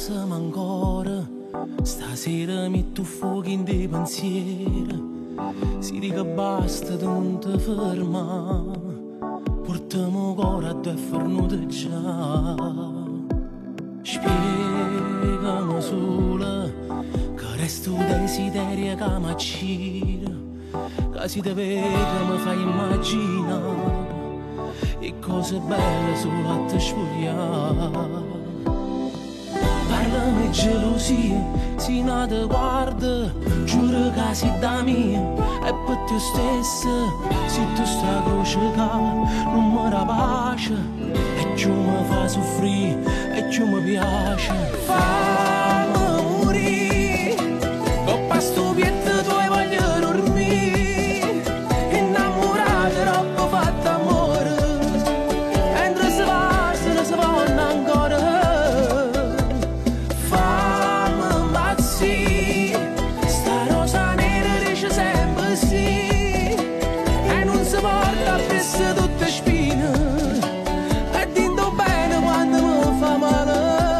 Passami ancora, stasera metto fuoco in dei pensieri. Si dica basta, non ti ferma, portiamo cuore a due fornute già. Spiegami sola, che resto desiderio che mi accira, che si te vede mi fai immaginare, e cose belle solo a te spogliare. Parlami gelosia, se non ti guarda, giuro che sei da mia, e per te stessa, se tu sta croce che non mi dà pace, e ciò mi fa soffrire, e ciò mi piace. Fammi morire, coppa stupietta tu voglio dormire, innamorata troppo fatta amore, mentre si va, se ne si vanno ancora. Tutte spine e dindo bene quando mi fa male.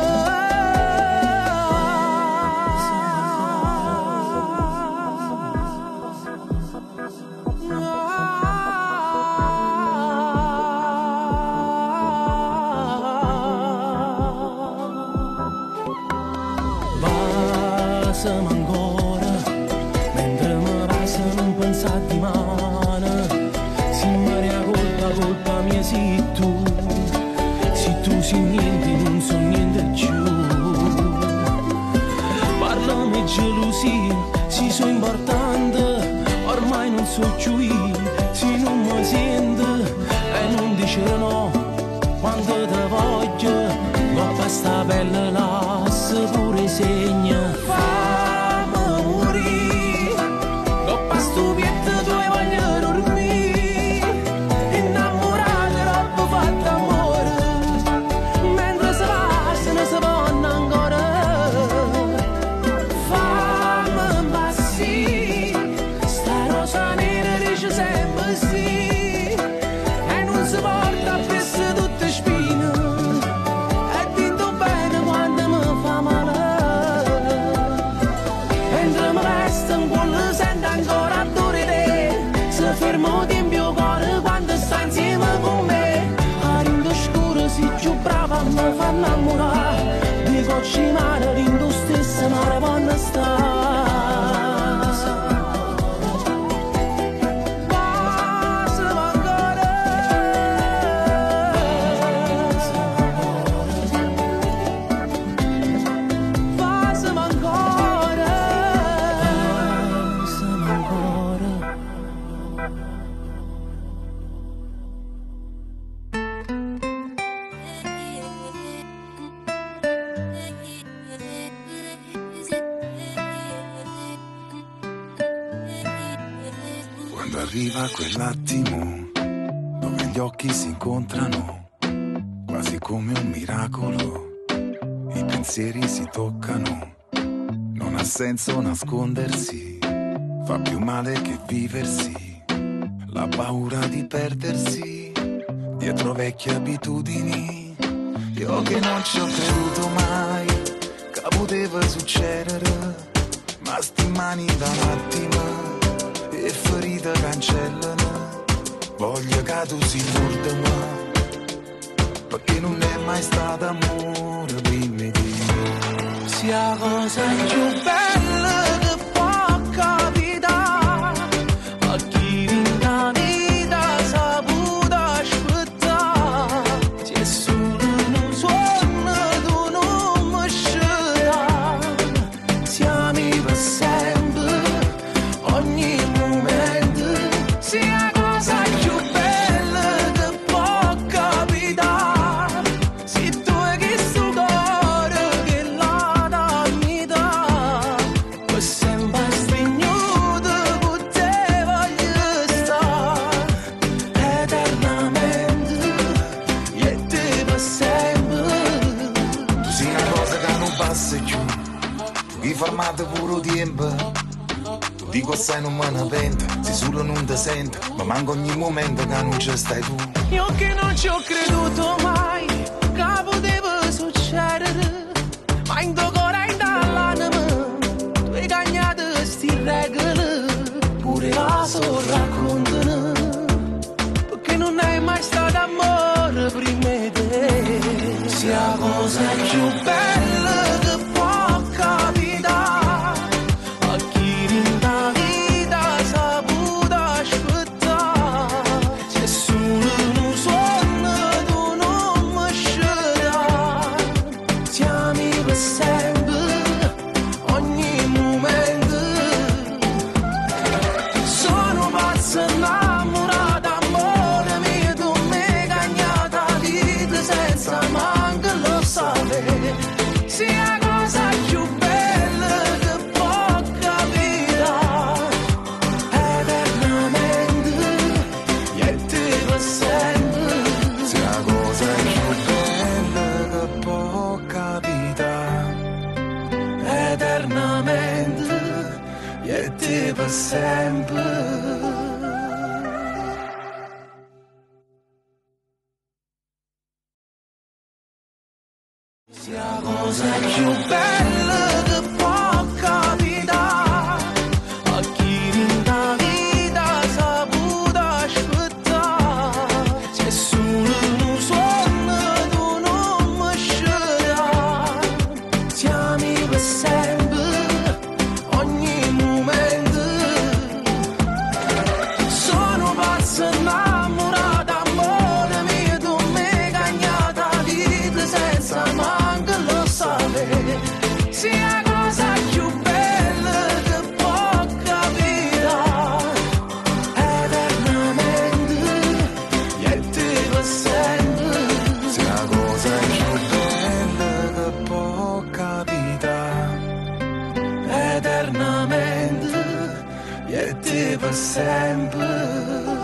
Passami ancora mentre mi passa non pensare di male. Colpa mia sei tu sei niente, non so niente più. Parlami gelosia, se so importante, ormai non so più io, se non mi sento e non dice no, quando te voglio, coppa sta bella lascia pure segna. Fammi morire, coppa stupietta tu voglio dormire, fermo di in mio cuore quando sta insieme con me. A rindo scuro si più brava mi fa innamorare, dico ci mare rindo stesso ma quando sta. Arriva quell'attimo dove gli occhi si incontrano, quasi come un miracolo, i pensieri si toccano, non ha senso nascondersi, fa più male che viversi, la paura di perdersi dietro vecchie abitudini. Io che non ci ho creduto mai che poteva succedere, ma sti mani da un attimo e ferite cancellano, voglio che tu si furta ma perché non è mai stato amore, dimmi di no. Sia cosa più bella che può capitare a chi in la vita ha saputo aspettare, se è solo un sogno tu non mi uscirà, siamo per sempre ogni sia cosa più bella che può capitare, se tu hai questo cuore che la da mi dà, poi sempre stregnuto con te voglio stare eternamente e te per sempre. Tu sei una cosa che non passa più, tu che fermate pure tempo. Dico assai non me ne pento, se solo non ti sento, ma manco ogni momento che non ci stai tu. Io che non ci ho creduto mai, che poteva succedere, ma in sia cosa più bella che può capitare a chi in da vita saputo aspettare. Se solo un sogno tu non mi sceglierai, siamo per sempre, ogni momento. Sono pazzo innamorata, amore mio, tu mi cagnata vita senza manco lo sapere. Sia cosa più bella che può capitare eternamente e te per sempre. Sia cosa più bella che può capitare Eternamente e te per sempre. Sia cosa più bella che può capitare a chi in da vita saputo aspettare. Se solo un sogno tu non mi sceglierai, siamo per sempre, ogni momento. Sono pazzo innamorata, amore mio, tu mi cagnata vita senza manco lo sapere. Sia cosa più bella che può capitare eternamente e te per sempre. sia cosa più bella che può capitare Eternamente e te per sempre.